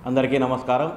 అందరికీ నమస్కారం.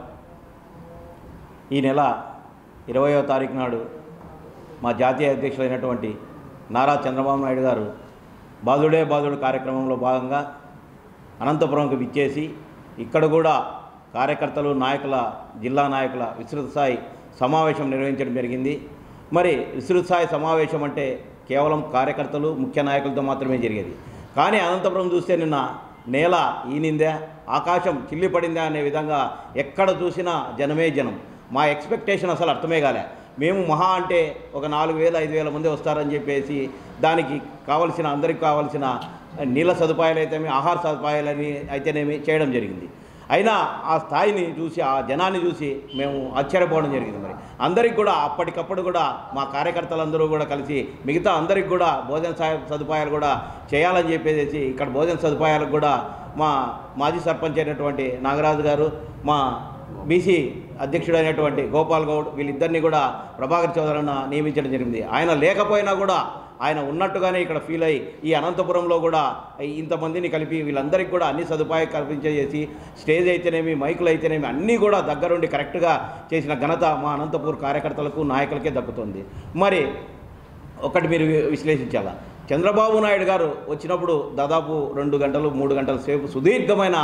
ఈ నెల 20వ తారీఖు నాడు మా జాతీయ అధ్యక్షులైనటువంటి నారా చంద్రబాబు నాయుడు గారు బాదుడే బాదుడు కార్యక్రమంలో భాగంగా అనంతపురంకు విచ్చేసి ఇక్కడ కూడా కార్యకర్తలు జిల్లా నాయకుల విస్తృత స్థాయి సమావేశం నిర్వహించడం జరిగింది. మరి విస్తృత స్థాయి సమావేశం అంటే కేవలం కార్యకర్తలు ముఖ్య నాయకులతో మాత్రమే జరిగేది. కానీ అనంతపురం చూస్తే నిన్న నేల ఈనిందా, ఆకాశం చిల్లిపడిందా అనే విధంగా ఎక్కడ చూసినా జనమే జనం. మా ఎక్స్పెక్టేషన్ అసలు అర్థమే కాలే. మేము మహా అంటే ఒక 4,000-5,000 మంది వస్తారని చెప్పేసి దానికి అందరికి కావాల్సిన నీళ్ళ సదుపాయాలు అయితేనేమి, ఆహార సదుపాయాలని అయితేనేమి చేయడం జరిగింది. అయినా ఆ స్థాయిని చూసి, ఆ జనాన్ని చూసి మేము ఆశ్చర్యపోవడం జరిగింది. మరి అందరికి కూడా అప్పటికప్పుడు కూడా మా కార్యకర్తలందరూ కూడా కలిసి మిగతా అందరికి కూడా భోజన సదుపాయాలు కూడా చేయాలని చెప్పేసి ఇక్కడ భోజన సదుపాయాలకు కూడా మా మాజీ సర్పంచ్ అయినటువంటి నాగరాజు గారు, మా బీసీ అధ్యక్షుడైనటువంటి గోపాల్ గౌడ్ వీళ్ళిద్దరినీ కూడా ప్రభాకర్ చౌదరన్న నియమించడం జరిగింది. ఆయన లేకపోయినా కూడా ఆయన ఉన్నట్టుగానే ఇక్కడ ఫీల్ అయ్యి ఈ అనంతపురంలో కూడా ఇంతమందిని కలిపి వీళ్ళందరికీ కూడా అన్ని సదుపాయాలు కల్పించేసి స్టేజ్ అయితేనేమి, మైకులు అయితేనేమి అన్నీ కూడా దగ్గరుండి కరెక్ట్గా చేసిన ఘనత మా అనంతపూర్ కార్యకర్తలకు, నాయకులకే దక్కుతుంది. మరి ఒకటి మీరు విశ్లేషించాలా, చంద్రబాబు నాయుడు గారు వచ్చినప్పుడు దాదాపు 2 గంటలు 3 గంటల సేపు సుదీర్ఘమైన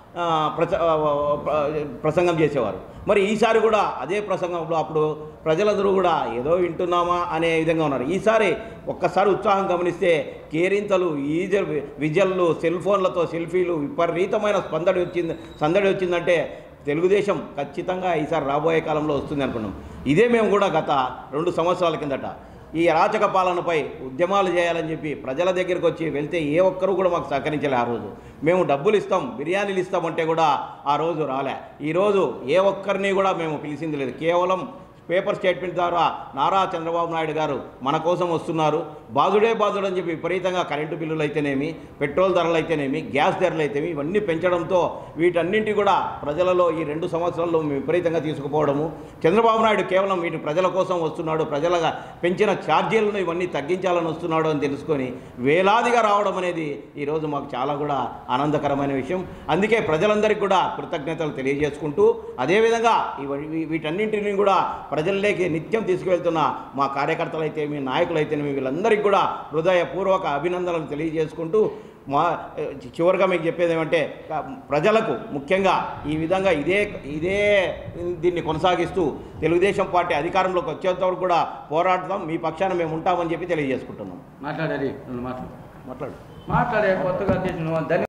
ప్రసంగం చేసేవారు. మరి ఈసారి కూడా అదే ప్రసంగంలో అప్పుడు ప్రజలందరూ కూడా ఏదో వింటున్నామా అనే విధంగా ఉన్నారు. ఈసారి ఒక్కసారి ఉత్సాహం గమనిస్తే కేరింతలు, విజల్లు, సెల్ ఫోన్లతో సెల్ఫీలు, విపరీతమైన సందడి వచ్చిందంటే తెలుగుదేశం ఖచ్చితంగా ఈసారి రాబోయే కాలంలో వస్తుంది అనుకున్నాం. ఇదే మేము కూడా గత 2 సంవత్సరాల కిందట ఈ అరాచక పాలనపై ఉద్యమాలు చేయాలని చెప్పి ప్రజల దగ్గరికి వచ్చి వెళ్తే ఏ ఒక్కరు కూడా మాకు సహకరించలే. ఆ రోజు మేము డబ్బులు ఇస్తాం, బిర్యానీలు ఇస్తామంటే కూడా ఆ రోజు రాలే. ఈరోజు ఏ ఒక్కరిని కూడా మేము పిలిచింది లేదు. కేవలం పేపర్ స్టేట్మెంట్ ద్వారా నారా చంద్రబాబు నాయుడు గారు మన కోసం వస్తున్నారు, బాదుడే బాదుడు అని చెప్పి విపరీతంగా కరెంటు బిల్లులు అయితేనేమి, పెట్రోల్ ధరలు అయితేనేమి, గ్యాస్ ధరలు అయితేనేమి ఇవన్నీ పెంచడంతో వీటన్నింటి కూడా ప్రజలలో ఈ 2 సంవత్సరాల్లో విపరీతంగా తీసుకుపోవడము, చంద్రబాబు నాయుడు కేవలం వీటి ప్రజల కోసం వస్తున్నాడు, ప్రజలుగా పెంచిన ఛార్జీలను ఇవన్నీ తగ్గించాలని వస్తున్నాడు అని తెలుసుకొని వేలాదిగా రావడం అనేది ఈరోజు మాకు చాలా కూడా ఆనందకరమైన విషయం. అందుకే ప్రజలందరికీ కూడా కృతజ్ఞతలు తెలియజేసుకుంటూ అదేవిధంగా వీటన్నింటినీ కూడా ప్రజల్లోకి నిత్యం తీసుకువెళ్తున్న మా కార్యకర్తలు అయితేమి, నాయకులు అయితేనేమి వీళ్ళందరికీ కూడా హృదయపూర్వక అభినందనలు తెలియజేసుకుంటూ చివరిగా మీకు చెప్పేది ఏమంటే ప్రజలకు ముఖ్యంగా ఈ విధంగా ఇదే దీన్ని కొనసాగిస్తూ తెలుగుదేశం పార్టీ అధికారంలోకి వచ్చేంతవరకు కూడా పోరాడతాం, మీ పక్షాన మేము ఉంటామని చెప్పి తెలియజేసుకుంటున్నాం. మాట్లాడే కొత్తగా